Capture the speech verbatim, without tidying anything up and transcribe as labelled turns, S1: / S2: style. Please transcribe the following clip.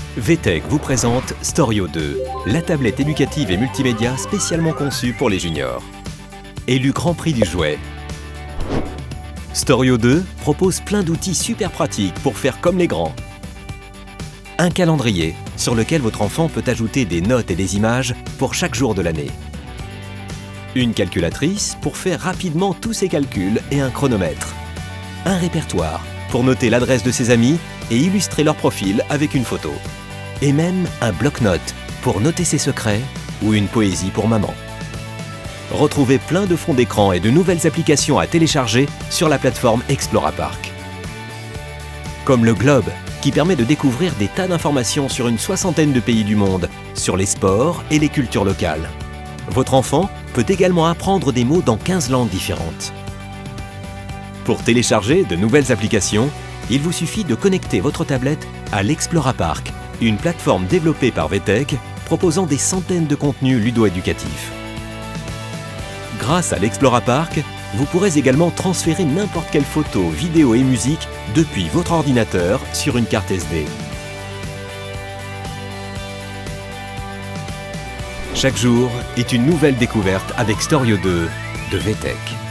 S1: VTech vous présente Storio deux, la tablette éducative et multimédia spécialement conçue pour les juniors. Élu Grand Prix du jouet. Storio deux propose plein d'outils super pratiques pour faire comme les grands. Un calendrier sur lequel votre enfant peut ajouter des notes et des images pour chaque jour de l'année. Une calculatrice pour faire rapidement tous ses calculs et un chronomètre. Un répertoire pour noter l'adresse de ses amis et illustrer leur profil avec une photo. Et même un bloc-notes pour noter ses secrets ou une poésie pour maman. Retrouvez plein de fonds d'écran et de nouvelles applications à télécharger sur la plateforme ExploraPark. Comme le Globe, qui permet de découvrir des tas d'informations sur une soixantaine de pays du monde, sur les sports et les cultures locales. Votre enfant peut également apprendre des mots dans quinze langues différentes. Pour télécharger de nouvelles applications, il vous suffit de connecter votre tablette à l'ExploraPark, une plateforme développée par VTech proposant des centaines de contenus ludo-éducatifs. Grâce à l'ExploraPark, vous pourrez également transférer n'importe quelle photo, vidéo et musique depuis votre ordinateur sur une carte S D. Chaque jour est une nouvelle découverte avec Storio deux de VTech.